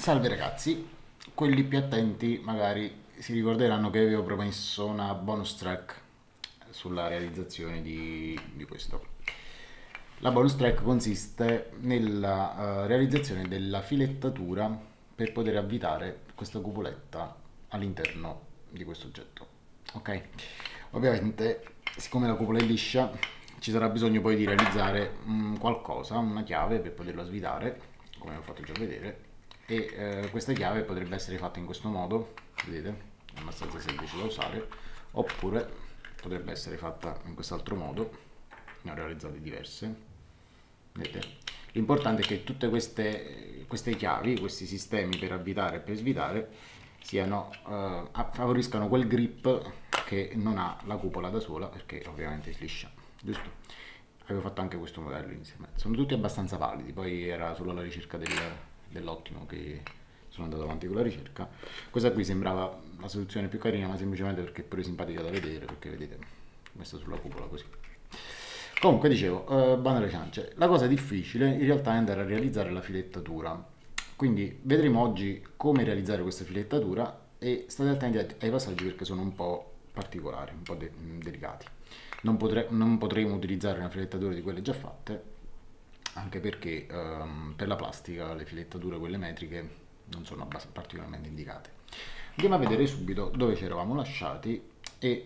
Salve ragazzi, quelli più attenti magari si ricorderanno che avevo promesso una bonus track sulla realizzazione di questo. La bonus track consiste nella realizzazione della filettatura per poter avvitare questa cupoletta all'interno di questo oggetto. Ok? Ovviamente, siccome la cupola è liscia, ci sarà bisogno poi di realizzare qualcosa, una chiave per poterla svitare, come ho fatto già vedere, e questa chiave potrebbe essere fatta in questo modo, vedete? È abbastanza semplice da usare, oppure potrebbe essere fatta in quest'altro modo, ne ho realizzate diverse, vedete? L'importante è che tutte queste chiavi, questi sistemi per avvitare e per svitare, favoriscano quel grip che non ha la cupola da sola, perché ovviamente è liscia, giusto? Avevo fatto anche questo modello insieme. Sono tutti abbastanza validi, poi era solo la ricerca dell'ottimo che sono andato avanti con la ricerca. Questa qui sembrava la soluzione più carina, ma semplicemente perché è pure simpatica da vedere, perché vedete, messa sulla cupola così. Comunque dicevo, bando alle ciance, la cosa difficile in realtà è andare a realizzare la filettatura. Quindi vedremo oggi come realizzare questa filettatura e state attenti ai passaggi perché sono un po' particolari, un po' delicati. Non potremo utilizzare una filettatura di quelle già fatte, anche perché per la plastica le filettature, quelle metriche, non sono particolarmente indicate. Andiamo a vedere subito dove ci eravamo lasciati e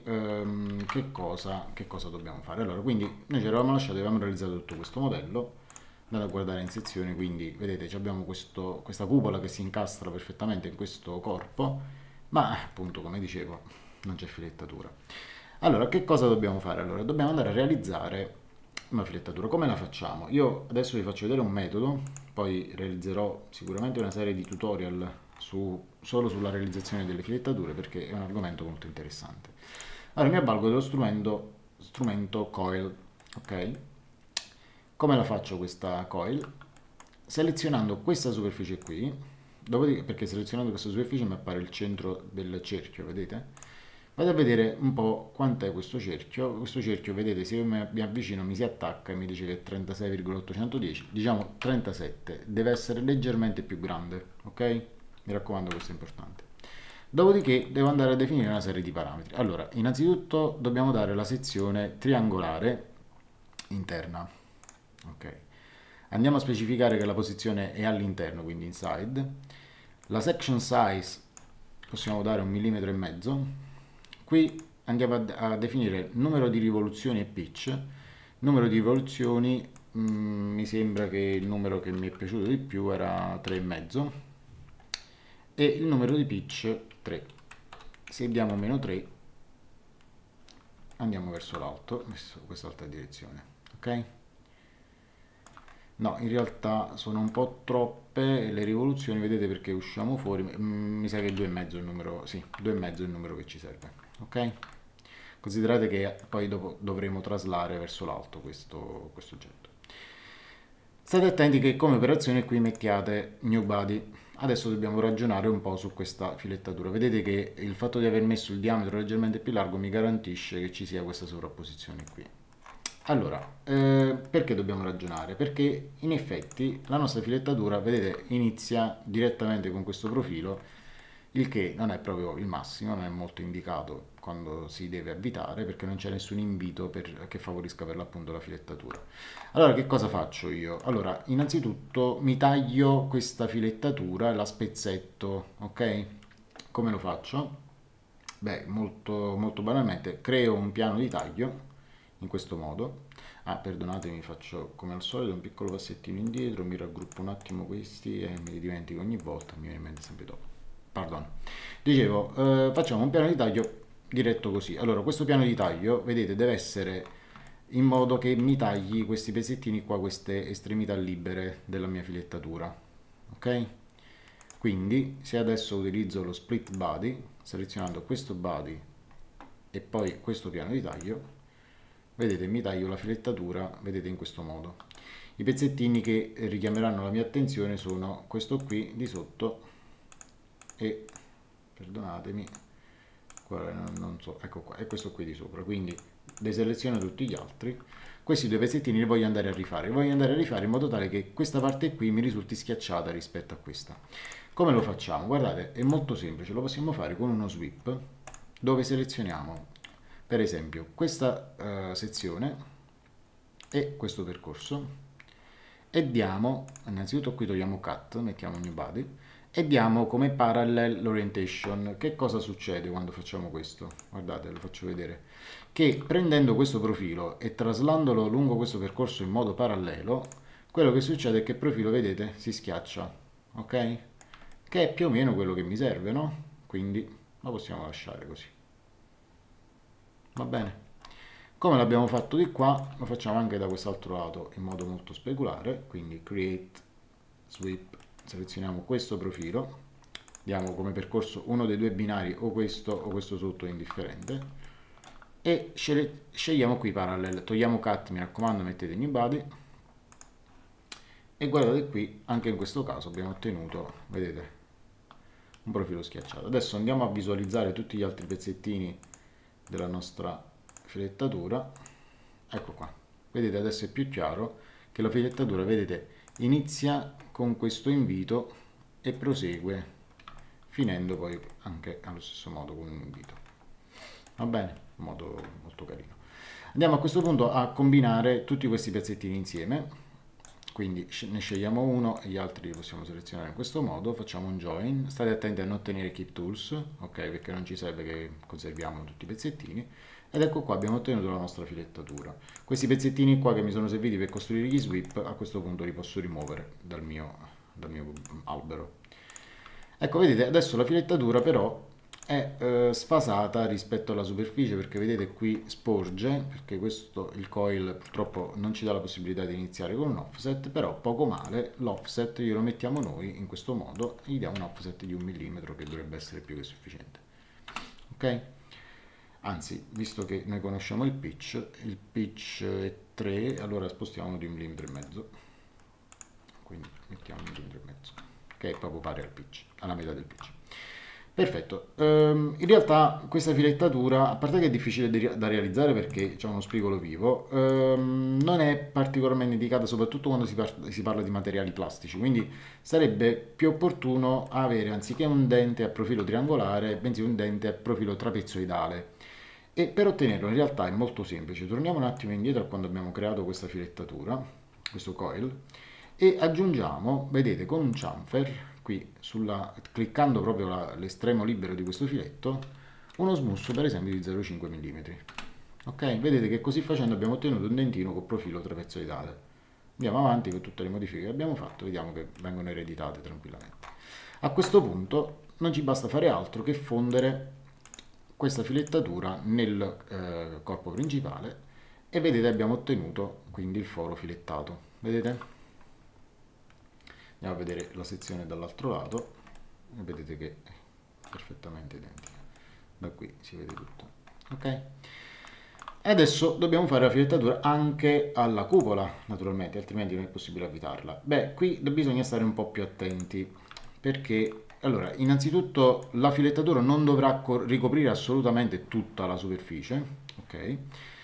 che cosa dobbiamo fare. Allora, quindi noi ci eravamo lasciati, avevamo realizzato tutto questo modello, andate a guardare in sezione, quindi vedete abbiamo questa cupola che si incastra perfettamente in questo corpo, ma appunto come dicevo non c'è filettatura. Allora, che cosa dobbiamo fare? Allora, dobbiamo andare a realizzare una filettatura. Come la facciamo? Io adesso vi faccio vedere un metodo, poi realizzerò sicuramente una serie di tutorial solo sulla realizzazione delle filettature perché è un argomento molto interessante. Allora, mi avvalgo dello strumento coil, ok? Come la faccio questa coil? Selezionando questa superficie qui, dopodiché, perché selezionando questa superficie mi appare il centro del cerchio, vedete? Vado a vedere un po' quant'è questo cerchio, vedete, se io mi avvicino mi si attacca e mi dice che è 36,810, diciamo 37, deve essere leggermente più grande, ok? Mi raccomando, questo è importante. Dopodiché devo andare a definire una serie di parametri. Allora, innanzitutto dobbiamo dare la sezione triangolare interna, ok? Andiamo a specificare che la posizione è all'interno, quindi inside. La section size possiamo dare 1,5 mm. Qui andiamo a definire numero di rivoluzioni e pitch. Numero di rivoluzioni, mi sembra che il numero che mi è piaciuto di più era 3,5 e il numero di pitch 3. Se diamo meno 3 andiamo verso l'alto, verso quest'altra direzione, ok? No, in realtà sono un po' troppe le rivoluzioni, vedete perché usciamo fuori, mi sa che 2,5 è il numero, sì, 2,5 è il numero che ci serve, ok? Considerate che poi dopo dovremo traslare verso l'alto questo oggetto. State attenti che come operazione qui mettiate new body. Adesso dobbiamo ragionare un po' su questa filettatura. Vedete che il fatto di aver messo il diametro leggermente più largo mi garantisce che ci sia questa sovrapposizione qui. Allora, perché dobbiamo ragionare? Perché in effetti la nostra filettatura, vedete, inizia direttamente con questo profilo, il che non è proprio il massimo, non è molto indicato quando si deve avvitare, perché non c'è nessun invito che favorisca per l'appunto la filettatura. Allora, che cosa faccio io? Allora, innanzitutto mi taglio questa filettatura e la spezzetto, ok? Come lo faccio? Beh, molto, molto banalmente, creo un piano di taglio in questo modo. Ah, perdonatemi, faccio come al solito un piccolo passettino indietro, mi raggruppo un attimo questi e me li dimentico ogni volta, mi viene in mente sempre dopo. Pardon. Dicevo, facciamo un piano di taglio diretto così. Allora, questo piano di taglio, vedete, deve essere in modo che mi tagli questi pezzettini qua, queste estremità libere della mia filettatura. Ok? Quindi, se adesso utilizzo lo split body, selezionando questo body e poi questo piano di taglio, vedete, mi taglio la filettatura, vedete, in questo modo. I pezzettini che richiameranno la mia attenzione sono questo qui di sotto e, perdonatemi, non so, ecco qua, e questo qui di sopra. Quindi deseleziono tutti gli altri. Questi due pezzettini li voglio andare a rifare in modo tale che questa parte qui mi risulti schiacciata rispetto a questa. Come lo facciamo? Guardate, è molto semplice, lo possiamo fare con uno sweep dove selezioniamo per esempio questa sezione e questo percorso e diamo, innanzitutto qui togliamo cut, mettiamo new body e diamo come parallel orientation. Che cosa succede quando facciamo questo? Guardate, lo faccio vedere. Che prendendo questo profilo e traslandolo lungo questo percorso in modo parallelo, quello che succede è che il profilo, vedete, si schiaccia, ok? Che è più o meno quello che mi serve, no? Quindi lo possiamo lasciare così. Va bene? Come l'abbiamo fatto di qua, lo facciamo anche da quest'altro lato in modo molto speculare, quindi create, sweep, selezioniamo questo profilo, diamo come percorso uno dei due binari o questo sotto, indifferente, e scegliamo qui parallel, togliamo cut, mi raccomando, mettete new body, e guardate qui, anche in questo caso abbiamo ottenuto, vedete, un profilo schiacciato. Adesso andiamo a visualizzare tutti gli altri pezzettini della nostra filettatura. Ecco qua, vedete, adesso è più chiaro che la filettatura, vedete, inizia con questo invito e prosegue finendo poi anche allo stesso modo con un invito. Va bene? In modo molto carino. Andiamo a questo punto a combinare tutti questi pezzettini insieme, quindi ne scegliamo uno e gli altri li possiamo selezionare in questo modo. Facciamo un join, state attenti a non tenere keep tools, ok, perché non ci serve che conserviamo tutti i pezzettini. Ed ecco qua, abbiamo ottenuto la nostra filettatura. Questi pezzettini qua che mi sono serviti per costruire gli sweep, a questo punto li posso rimuovere dal mio albero. Ecco, vedete, adesso la filettatura però è sfasata rispetto alla superficie, perché vedete qui sporge, perché questo, il coil purtroppo non ci dà la possibilità di iniziare con un offset, però poco male, l'offset glielo mettiamo noi in questo modo, gli diamo un offset di 1 mm che dovrebbe essere più che sufficiente. Ok? Anzi, visto che noi conosciamo il pitch è 3, allora spostiamo di 1,5 mm, quindi mettiamo 1,5 mm, che è proprio pari al pitch, alla metà del pitch. Perfetto, in realtà questa filettatura, a parte che è difficile da realizzare perché c'è uno spigolo vivo, non è particolarmente indicata soprattutto quando si parla di materiali plastici, quindi sarebbe più opportuno avere anziché un dente a profilo triangolare, bensì un dente a profilo trapezoidale. E per ottenerlo in realtà è molto semplice. Torniamo un attimo indietro a quando abbiamo creato questa filettatura, questo coil, e aggiungiamo, vedete, con un chamfer, qui cliccando proprio l'estremo libero di questo filetto, uno smusso per esempio di 0,5 mm. Ok? Vedete che così facendo abbiamo ottenuto un dentino con profilo trapezoidale. Andiamo avanti con tutte le modifiche che abbiamo fatto, vediamo che vengono ereditate tranquillamente. A questo punto non ci basta fare altro che fondere questa filettatura nel corpo principale e vedete abbiamo ottenuto quindi il foro filettato. Vedete? Andiamo a vedere la sezione dall'altro lato e vedete che è perfettamente identica. Da qui si vede tutto. Ok? E adesso dobbiamo fare la filettatura anche alla cupola, naturalmente, altrimenti non è possibile avvitarla. Beh, qui bisogna stare un po' più attenti perché, allora, innanzitutto la filettatura non dovrà ricoprire assolutamente tutta la superficie, ok?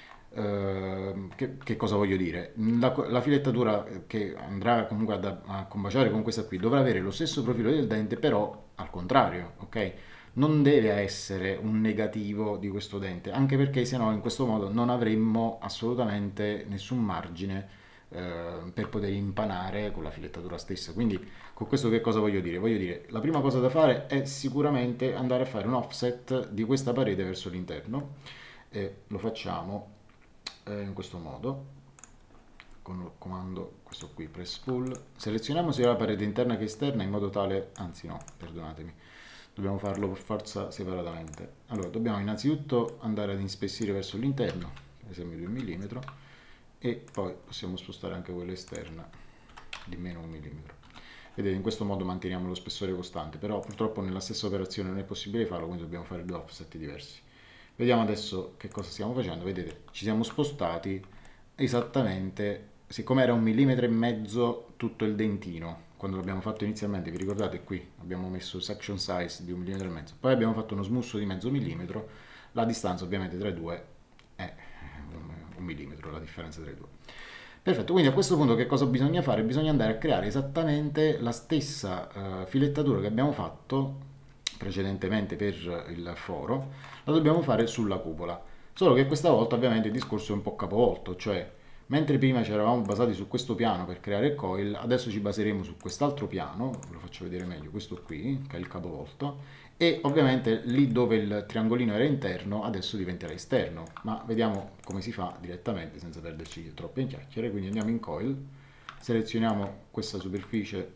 Che cosa voglio dire? La filettatura che andrà comunque a combaciare con questa qui dovrà avere lo stesso profilo del dente, però al contrario, ok? Non deve essere un negativo di questo dente, anche perché se no in questo modo non avremmo assolutamente nessun margine per poter impanare con la filettatura stessa. Quindi con questo che cosa voglio dire? Voglio dire, la prima cosa da fare è sicuramente andare a fare un offset di questa parete verso l'interno e lo facciamo in questo modo con il comando questo qui, press pull, selezioniamo sia la parete interna che esterna in modo tale, anzi no, perdonatemi, dobbiamo farlo per forza separatamente. Allora dobbiamo innanzitutto andare ad inspessire verso l'interno, per esempio di 1 mm, e poi possiamo spostare anche quella esterna di meno 1 mm. Vedete, in questo modo manteniamo lo spessore costante, però purtroppo nella stessa operazione non è possibile farlo, quindi dobbiamo fare due offset diversi. Vediamo adesso che cosa stiamo facendo. Vedete, ci siamo spostati esattamente, siccome era 1,5 mm tutto il dentino, quando l'abbiamo fatto inizialmente, vi ricordate qui, abbiamo messo section size di 1,5 mm, poi abbiamo fatto uno smusso di mezzo millimetro, la distanza ovviamente tra i due è 1 mm, la differenza tra i due. Perfetto, quindi a questo punto che cosa bisogna fare? Bisogna andare a creare esattamente la stessa filettatura che abbiamo fatto precedentemente per il foro, la dobbiamo fare sulla cupola. Solo che questa volta ovviamente il discorso è un po' capovolto, cioè mentre prima ci eravamo basati su questo piano per creare il coil, adesso ci baseremo su quest'altro piano, ve lo faccio vedere meglio, questo qui, che è il capovolto, e ovviamente lì dove il triangolino era interno adesso diventerà esterno, ma vediamo come si fa direttamente senza perderci troppe in chiacchiere. Quindi andiamo in coil, selezioniamo questa superficie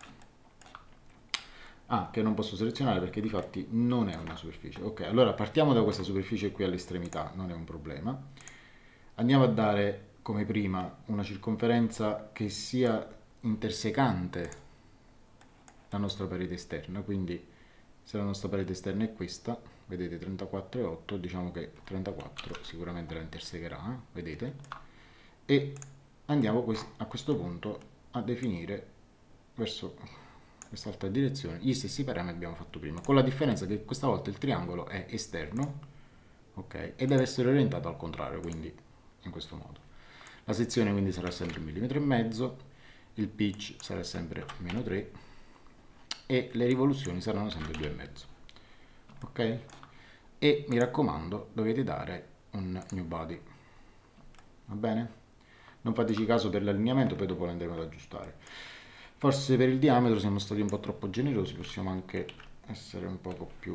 che non posso selezionare perché di fatti non è una superficie. Ok, allora partiamo da questa superficie qui all'estremità, non è un problema. Andiamo a dare come prima una circonferenza che sia intersecante la nostra parete esterna, quindi se la nostra parete esterna è questa, vedete 34,8, diciamo che 34 sicuramente la intersecherà, vedete? E andiamo a questo punto a definire verso quest'altra direzione gli stessi parametri che abbiamo fatto prima, con la differenza che questa volta il triangolo è esterno, ok? E deve essere orientato al contrario, quindi in questo modo. La sezione quindi sarà sempre 1,5 mm, il pitch sarà sempre -3 e le rivoluzioni saranno sempre 2,5, ok? E mi raccomando, dovete dare un new body, va bene? Non fateci caso per l'allineamento, poi dopo lo andremo ad aggiustare. Forse per il diametro siamo stati un po' troppo generosi, possiamo anche essere un poco più,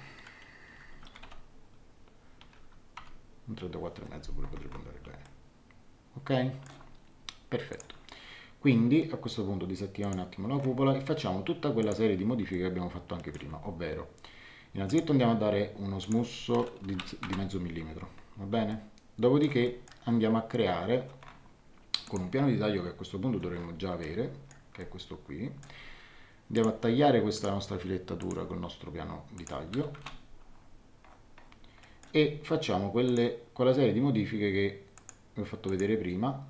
un 34,5 pure potrebbe andare bene, ok? Perfetto. Quindi a questo punto disattiviamo un attimo la cupola e facciamo tutta quella serie di modifiche che abbiamo fatto anche prima, ovvero innanzitutto andiamo a dare uno smusso di mezzo millimetro, va bene? Dopodiché andiamo a creare con un piano di taglio che a questo punto dovremmo già avere, che è questo qui. Andiamo a tagliare questa nostra filettatura col nostro piano di taglio e facciamo quella serie di modifiche che vi ho fatto vedere prima,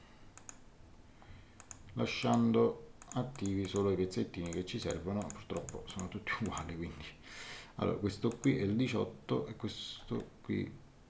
lasciando attivi solo i pezzettini che ci servono. Purtroppo sono tutti uguali, quindi allora questo qui è il 18 e questo qui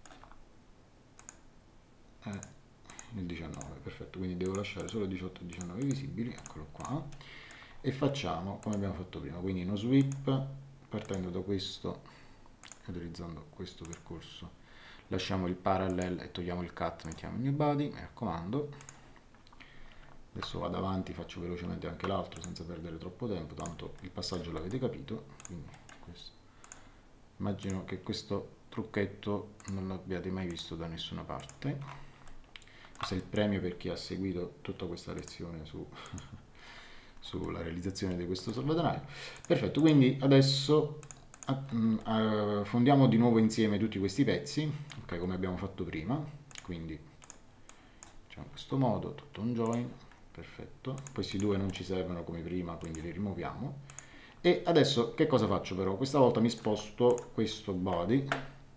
è il 19, perfetto, quindi devo lasciare solo 18 e 19 visibili, eccolo qua, e facciamo come abbiamo fatto prima, quindi uno sweep partendo da questo e utilizzando questo percorso, lasciamo il parallel e togliamo il cut, mettiamo il new body, mi raccomando. Adesso vado avanti, faccio velocemente anche l'altro senza perdere troppo tempo, tanto il passaggio l'avete capito, quindi questo. Immagino che questo trucchetto non l'abbiate mai visto da nessuna parte. Questo è il premio per chi ha seguito tutta questa lezione sulla realizzazione di questo salvadanaio. Perfetto, quindi adesso fondiamo di nuovo insieme tutti questi pezzi, ok, come abbiamo fatto prima, quindi facciamo in questo modo, tutto un join, perfetto, questi due non ci servono come prima, quindi li rimuoviamo. E adesso che cosa faccio però? Questa volta mi sposto questo body,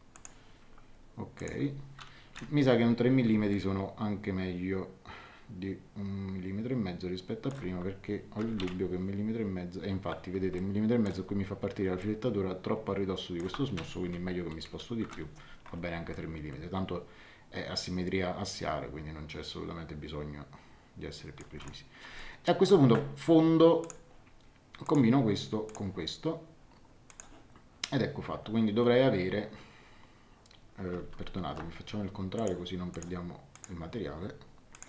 ok, mi sa che un 3 mm sono anche meglio di 1,5 mm rispetto a prima, perché ho il dubbio che 1,5 mm, e infatti vedete 1,5 mm qui mi fa partire la filettatura troppo a ridosso di questo smusso, quindi è meglio che mi sposto di più, va bene anche 3 mm, tanto è asimmetria assiale, quindi non c'è assolutamente bisogno di essere più precisi. E a questo punto fondo, combino questo con questo ed ecco fatto, quindi dovrei avere, perdonatemi, facciamo il contrario così non perdiamo il materiale.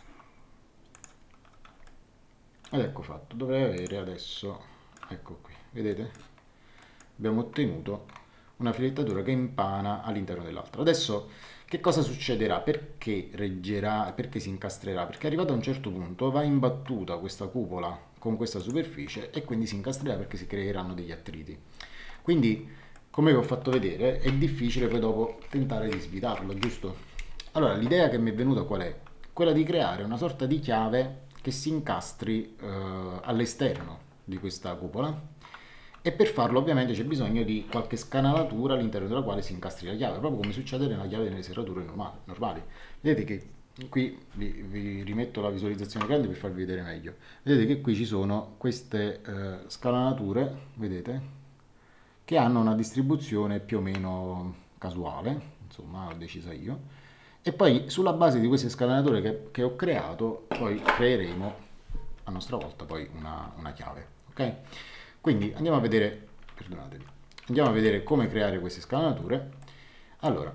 Ed ecco fatto, dovrei avere adesso, ecco qui, vedete? Abbiamo ottenuto una filettatura che impana all'interno dell'altra. Adesso che cosa succederà? Perché reggerà, perché si incastrerà? Perché arrivato a un certo punto va imbattuta questa cupola con questa superficie e quindi si incastrerà perché si creeranno degli attriti. Quindi, come vi ho fatto vedere, è difficile poi dopo tentare di svitarlo, giusto? Allora, l'idea che mi è venuta qual è? Quella di creare una sorta di chiave che si incastri all'esterno di questa cupola, e per farlo ovviamente c'è bisogno di qualche scanalatura all'interno della quale si incastri la chiave, proprio come succede nella chiave delle serrature normali. Vedete che qui vi rimetto la visualizzazione grande per farvi vedere meglio. Vedete che qui ci sono queste scanalature, vedete, che hanno una distribuzione più o meno casuale, insomma l'ho decisa io, e poi sulla base di queste scalanature che ho creato, poi creeremo a nostra volta poi una chiave, ok? Quindi andiamo a vedere, perdonatemi, andiamo a vedere come creare queste scalanature. Allora,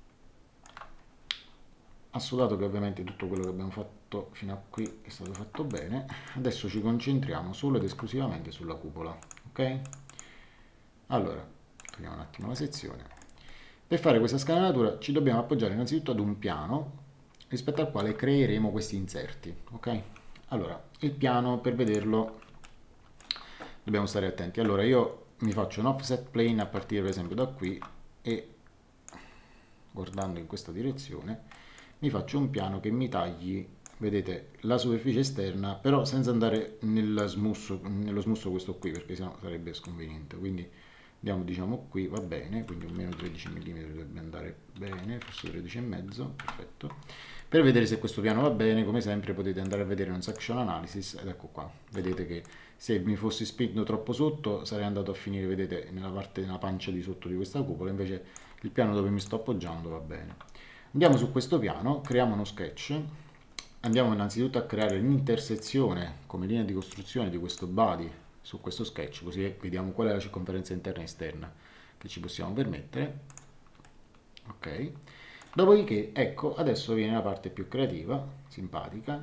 assodato che ovviamente tutto quello che abbiamo fatto fino a qui è stato fatto bene, adesso ci concentriamo solo ed esclusivamente sulla cupola, ok? Allora, togliamo un attimo la sezione. Per fare questa scalanatura ci dobbiamo appoggiare innanzitutto ad un piano rispetto al quale creeremo questi inserti, ok? Allora, il piano, per vederlo dobbiamo stare attenti. Allora, io mi faccio un offset plane a partire per esempio da qui e guardando in questa direzione mi faccio un piano che mi tagli, vedete, la superficie esterna, però senza andare nello smusso questo qui, perché sennò sarebbe sconveniente. Quindi andiamo, diciamo, qui, va bene, quindi un meno 13 mm dovrebbe andare bene, forse 13 e mezzo, perfetto. Per vedere se questo piano va bene, come sempre potete andare a vedere un section analysis ed ecco qua, vedete che se mi fossi spinto troppo sotto sarei andato a finire, vedete, nella parte, nella pancia di sotto di questa cupola, invece il piano dove mi sto appoggiando va bene. Andiamo su questo piano, creiamo uno sketch, andiamo innanzitutto a creare l'intersezione come linea di costruzione di questo body su questo sketch, così vediamo qual è la circonferenza interna e esterna che ci possiamo permettere. Ok, dopodiché ecco adesso viene la parte più creativa, simpatica.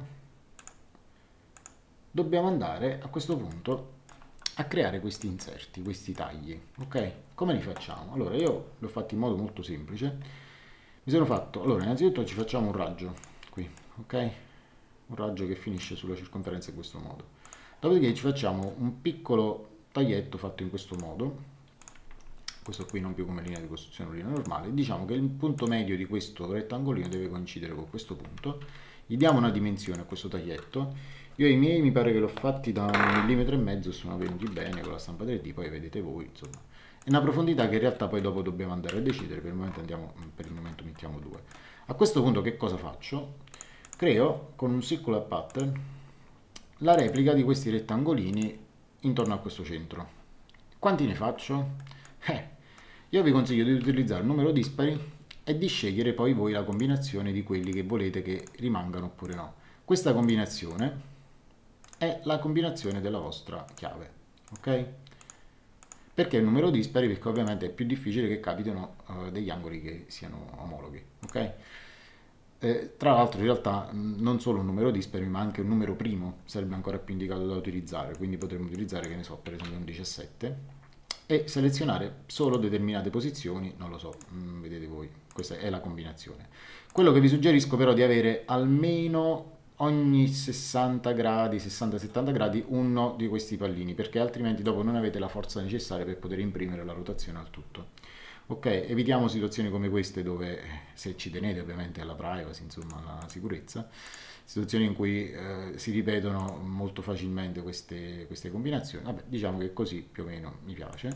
Dobbiamo andare a questo punto a creare questi inserti, questi tagli, ok? Come li facciamo? Allora io li ho fatti in modo molto semplice. Mi sono fatto, allora innanzitutto ci facciamo un raggio qui, ok? Un raggio che finisce sulla circonferenza in questo modo. Dopodiché ci facciamo un piccolo taglietto fatto in questo modo, questo qui non più come linea di costruzione, una linea normale. Diciamo che il punto medio di questo rettangolino deve coincidere con questo punto. Gli diamo una dimensione a questo taglietto. Io i miei mi pare che l'ho fatti da 1,5 mm e sono venuti bene con la stampa 3D, poi vedete voi, insomma. È una profondità che in realtà poi dopo dobbiamo andare a decidere, per il momento mettiamo 2. A questo punto che cosa faccio? Creo con un circular pattern la replica di questi rettangolini intorno a questo centro. Quanti ne faccio? Io vi consiglio di utilizzare un numero dispari e di scegliere poi voi la combinazione di quelli che volete che rimangano oppure no. Questa combinazione è la combinazione della vostra chiave, ok? Perché è un numero dispari? Perché ovviamente è più difficile che capitino degli angoli che siano omologhi, ok? Tra l'altro in realtà non solo un numero dispari ma anche un numero primo sarebbe ancora più indicato da utilizzare, quindi potremmo utilizzare, che ne so, per esempio un 17 e selezionare solo determinate posizioni, non lo so, vedete voi, questa è la combinazione. Quello che vi suggerisco però è di avere almeno ogni 60 gradi, 60-70 gradi uno di questi pallini, perché altrimenti dopo non avete la forza necessaria per poter imprimere la rotazione al tutto. Ok, evitiamo situazioni come queste dove, se ci tenete ovviamente alla privacy, insomma alla sicurezza, situazioni in cui si ripetono molto facilmente queste combinazioni. Vabbè, diciamo che così più o meno mi piace.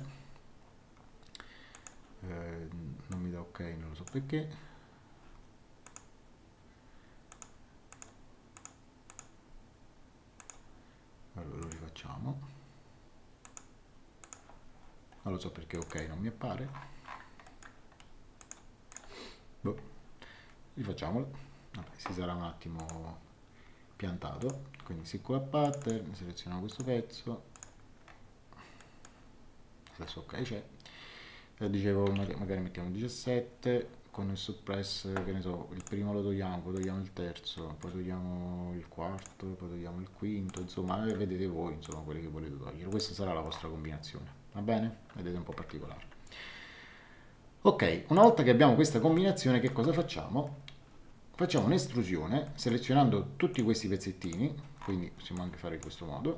Non mi dà ok, non lo so perché. Allora lo rifacciamo. Non lo so perché ok non mi appare. Boh, rifacciamolo. Vabbè, si sarà un attimo piantato. Quindi circular pattern, selezioniamo questo pezzo. Adesso ok c'è. Dicevo magari mettiamo 17 con il suppress, che ne so, il primo lo togliamo, poi togliamo il terzo, poi togliamo il quarto, poi togliamo il quinto, insomma vedete voi, insomma, quelli che volete togliere. Questa sarà la vostra combinazione, va bene? Vedete, un po' particolare. Ok, una volta che abbiamo questa combinazione, che cosa facciamo? Facciamo un'estrusione selezionando tutti questi pezzettini, quindi possiamo anche fare in questo modo,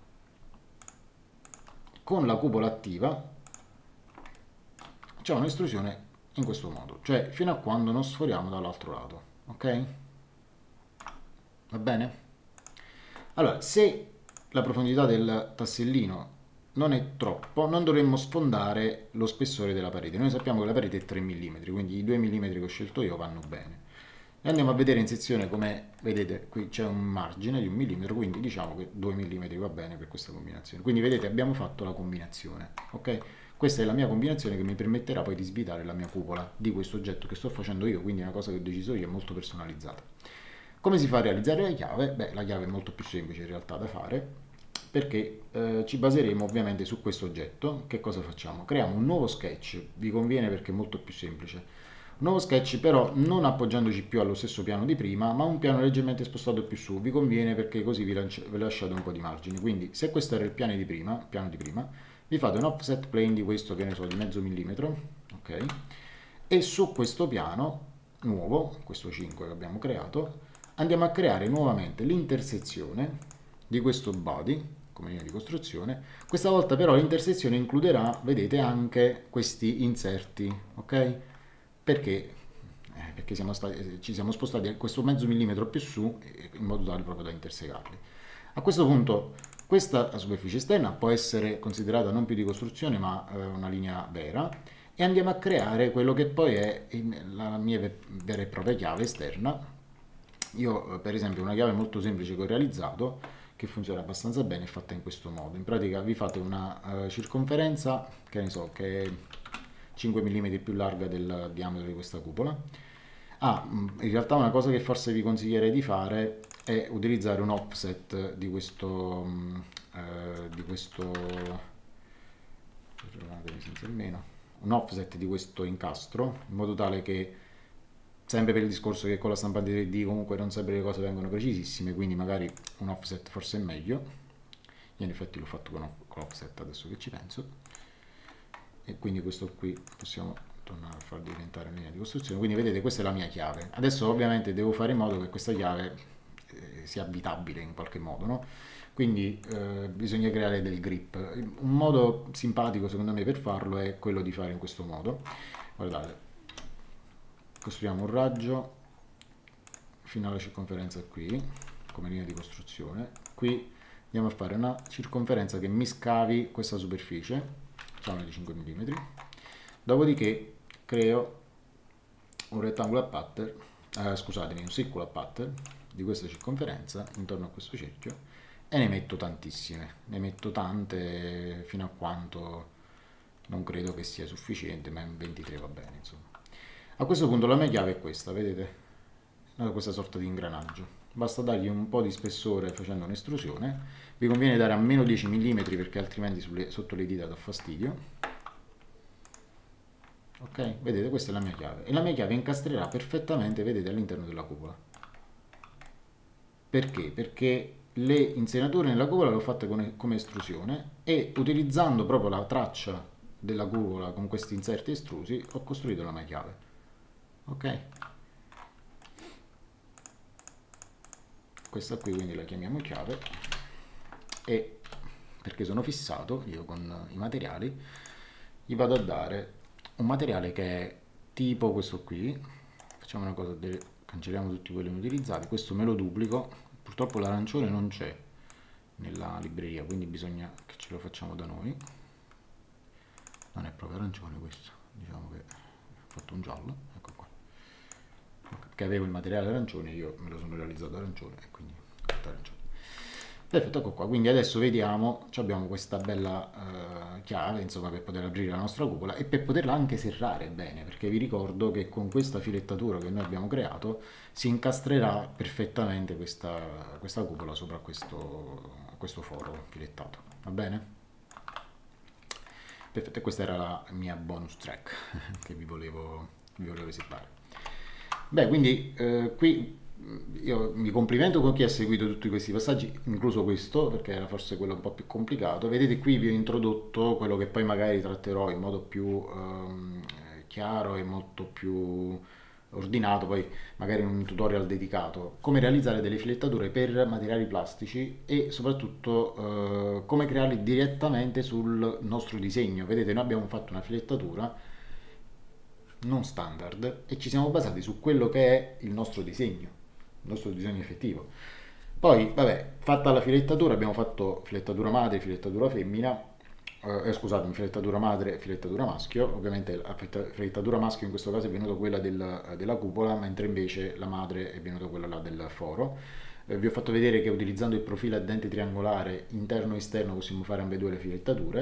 con la cupola attiva. C'è un'estrusione in questo modo, cioè fino a quando non sforiamo dall'altro lato, ok? Va bene? Allora, se la profondità del tassellino non è troppo, non dovremmo sfondare lo spessore della parete. Noi sappiamo che la parete è 3 mm, quindi i 2 mm che ho scelto io vanno bene. E andiamo a vedere in sezione, come vedete qui c'è un margine di 1 mm, quindi diciamo che 2 mm va bene per questa combinazione. Quindi vedete, abbiamo fatto la combinazione, ok? Questa è la mia combinazione che mi permetterà poi di svitare la mia cupola di questo oggetto che sto facendo io, quindi è una cosa che ho deciso io, è molto personalizzata. Come si fa a realizzare la chiave? Beh, la chiave è molto più semplice in realtà da fare, perché ci baseremo ovviamente su questo oggetto. Che cosa facciamo? Creiamo un nuovo sketch, vi conviene perché è molto più semplice. Un nuovo sketch però non appoggiandoci più allo stesso piano di prima, ma un piano leggermente spostato più su, vi conviene perché così vi lasciate un po' di margine. Quindi se questo era il piano di prima, vi fate un offset plane di questo, che ne so, di mezzo millimetro, ok? E su questo piano nuovo, questo 5 che abbiamo creato, andiamo a creare nuovamente l'intersezione di questo body come linea di costruzione. Questa volta però l'intersezione includerà, vedete, anche questi inserti, ok? Perché? Perché ci siamo spostati a questo mezzo millimetro più su in modo tale proprio da intersecarli. A questo punto questa superficie esterna può essere considerata non più di costruzione ma una linea vera, e andiamo a creare quello che poi è la mia vera e propria chiave esterna. Io per esempio una chiave molto semplice che ho realizzato, che funziona abbastanza bene, è fatta in questo modo. In pratica vi fate una circonferenza, che ne so, che è 5 mm più larga del diametro di questa cupola. In realtà una cosa che forse vi consiglierei di fare è utilizzare un offset di questo senza il meno, un offset di questo incastro, in modo tale che, sempre per il discorso che con la stampante 3D comunque non sempre le cose vengono precisissime, quindi magari un offset forse è meglio. Io in effetti l'ho fatto con offset adesso che ci penso, e quindi questo qui possiamo tornare a far diventare linea di costruzione. Quindi vedete, questa è la mia chiave. Adesso ovviamente devo fare in modo che questa chiave sia abitabile in qualche modo, no? Quindi bisogna creare del grip. Un modo simpatico secondo me per farlo è quello di fare in questo modo. Guardate, costruiamo un raggio fino alla circonferenza qui come linea di costruzione. Qui andiamo a fare una circonferenza che mi scavi questa superficie, facciamo di 5 mm. Dopodiché creo un rectangular pattern, scusatemi, un circular pattern di questa circonferenza intorno a questo cerchio, e ne metto tantissime, ne metto tante fino a quanto non credo che sia sufficiente, ma in 23 va bene, insomma. A questo punto la mia chiave è questa, vedete? Questa sorta di ingranaggio. Basta dargli un po' di spessore facendo un'estrusione. Vi conviene dare a meno 10 mm perché altrimenti sotto le dita dà fastidio. Ok, vedete, questa è la mia chiave, e la mia chiave incastrerà perfettamente, vedete, all'interno della cupola. Perché? Perché le insenature nella cupola le ho fatte come estrusione, e utilizzando proprio la traccia della cupola con questi inserti estrusi ho costruito la mia chiave. Ok, questa qui quindi la chiamiamo chiave, e perché sono fissato io con i materiali, gli vado a dare un materiale che è tipo questo qui. Facciamo una cosa, cancelliamo tutti quelli inutilizzati, questo me lo duplico. Purtroppo l'arancione non c'è nella libreria, quindi bisogna che ce lo facciamo da noi. Non è proprio arancione questo, diciamo che ho fatto un giallo, ecco qua, che avevo il materiale arancione, io me lo sono realizzato arancione e quindi ho fatto arancione. Perfetto, ecco qua. Quindi adesso vediamo, abbiamo questa bella chiave, insomma, per poter aprire la nostra cupola e per poterla anche serrare bene, perché vi ricordo che con questa filettatura che noi abbiamo creato si incastrerà perfettamente questa cupola sopra questo foro filettato, va bene? Perfetto, e questa era la mia bonus track che vi volevo esibire. Beh, quindi qui io mi complimento con chi ha seguito tutti questi passaggi, incluso questo, perché era forse quello un po' più complicato. Vedete, qui vi ho introdotto quello che poi magari tratterò in modo più chiaro e molto più ordinato, poi magari in un tutorial dedicato, come realizzare delle filettature per materiali plastici, e soprattutto come crearli direttamente sul nostro disegno. Vedete, noi abbiamo fatto una filettatura non standard e ci siamo basati su quello che è il nostro disegno effettivo. Poi, vabbè, fatta la filettatura, abbiamo fatto filettatura madre, filettatura femmina, scusatemi, filettatura madre e filettatura maschio. Ovviamente la filettatura maschio in questo caso è venuta quella della cupola, mentre invece la madre è venuta quella là del foro. Vi ho fatto vedere che utilizzando il profilo a dente triangolare interno e esterno possiamo fare ambedue le filettature,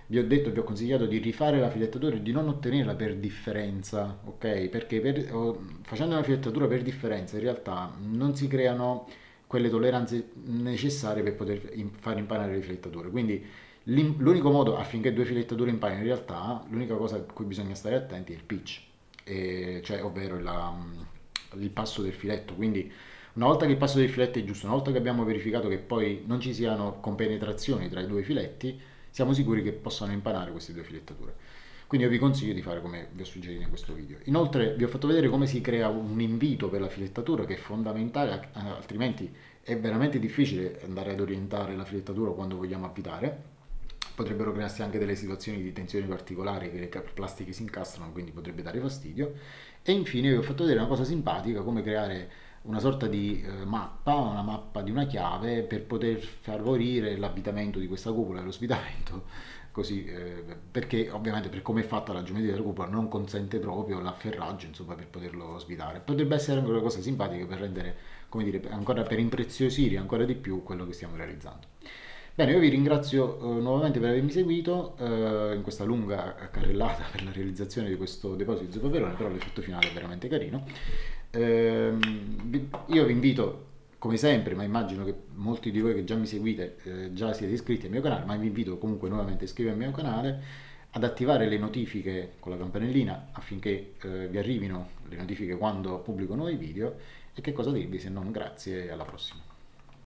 vi ho consigliato di rifare la filettatura e di non ottenerla per differenza, ok? Perché facendo una filettatura per differenza in realtà non si creano quelle tolleranze necessarie per poter far impanare le filettature. Quindi l'unico modo affinché due filettature impanino in realtà, l'unica cosa a cui bisogna stare attenti è il pitch, cioè ovvero il passo del filetto. Quindi una volta che il passo del filetto è giusto, una volta che abbiamo verificato che poi non ci siano compenetrazioni tra i due filetti, siamo sicuri che possano impanare queste due filettature. Quindi io vi consiglio di fare come vi ho suggerito in questo video. Inoltre vi ho fatto vedere come si crea un invito per la filettatura, che è fondamentale, altrimenti è veramente difficile andare ad orientare la filettatura quando vogliamo avvitare. Potrebbero crearsi anche delle situazioni di tensione particolari che le plastiche si incastrano, quindi potrebbe dare fastidio. E infine vi ho fatto vedere una cosa simpatica, come creare una sorta di mappa, una mappa di una chiave per poter favorire l'avvitamento di questa cupola e lo svitamento, così, perché ovviamente per come è fatta la geometria della cupola non consente proprio l'afferraggio, insomma, per poterlo svitare. Potrebbe essere anche una cosa simpatica per rendere, come dire, ancora per impreziosire ancora di più quello che stiamo realizzando. Bene, io vi ringrazio nuovamente per avermi seguito in questa lunga carrellata per la realizzazione di questo deposito di zuppaverone, però l'effetto finale è veramente carino. Io vi invito, come sempre, ma immagino che molti di voi che già mi seguite già siete iscritti al mio canale, ma vi invito comunque nuovamente a iscrivervi al mio canale, ad attivare le notifiche con la campanellina affinché vi arrivino le notifiche quando pubblico nuovi video, e che cosa dirvi se non grazie e alla prossima.